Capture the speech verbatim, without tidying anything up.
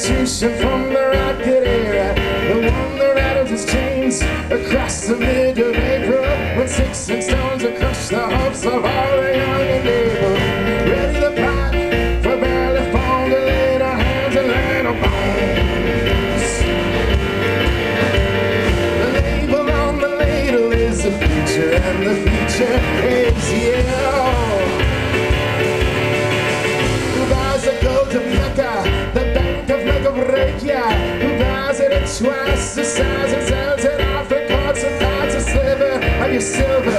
Constitution from the rocket era, the one that rattles its chains across the mid of April, when sticks and stones will crush the hopes of all the young and able. Ready to fight for barely formed to lay their hands and land on bones. The label on the ladle is the future, and the future is you. Who buys a gold to Mecca, the bank of Mecca break ya? Who buys it at twice the size and sells it off in parts and parts of sliver of your silver?